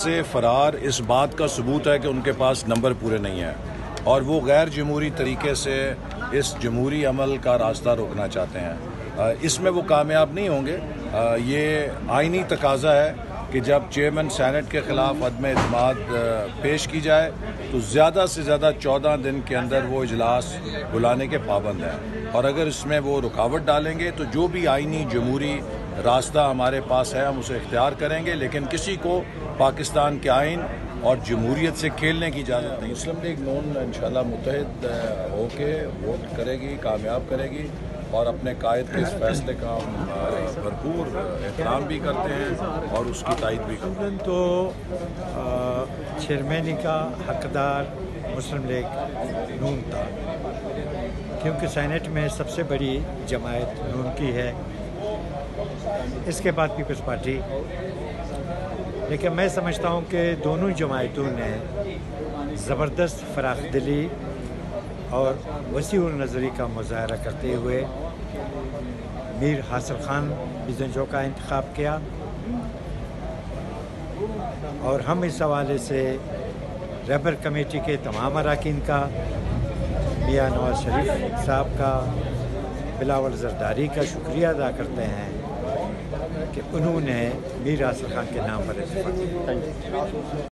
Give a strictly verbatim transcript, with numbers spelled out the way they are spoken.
سے فرار اس بات کا ثبوت ہے کہ ان کے پاس نمبر پورے نہیں ہیں اور وہ غیر جمہوری طریقے سے اس جمہوری عمل کا راستہ روکنا چاہتے ہیں۔ اس میں وہ کامیاب نہیں ہوں گے۔ یہ آئینی تقاضا ہے کہ جب چیئرمین سینٹ کے خلاف عدم اعتماد پیش کی جائے تو زیادہ سے زیادہ چودہ دن کے اندر وہ اجلاس بلانے کے پابند ہیں، اور اگر اس میں وہ رکاوٹ ڈالیں گے تو جو بھی آئینی جمہوری راستہ ہمارے پاس ہے ہم اسے اختیار کریں گے، لیکن کسی کو پاکستان کے آئین اور جمہوریت سے کھیلنے کی اجازت نہیں۔ مسلم لیگ نون انشاءاللہ متحد ہو کے ووٹ کرے گی، کامیاب کرے گی، اور اپنے قائد کے اس فیصلے کا ہم بھرپور احترام بھی کرتے ہیں اور اس کی تائید بھی کرتے ہیں۔ تو چیئرمینی کا حقدار مسلم لیگ نون تھا، کیونکہ سینٹ میں سب سے بڑی جماعت نون کی ہے، اس کے بعد پیپلز پارٹی۔ لیکن میں سمجھتا ہوں کہ دونوں جماعتوں نے زبردست فراخ دلی اور وسیع النظری کا مظاہرہ کرتے ہوئے میر حاصل خان بیزنجو کا انتخاب کیا، اور ہم اس حوالے سے رہبر کمیٹی کے تمام اراکین کا، میاں نواز شریف صاحب کا، بلاول زرداری کا شکریہ ادا کرتے ہیں کہ انہوں نے میر حاصل خان کے نام پر اتفاق کیا۔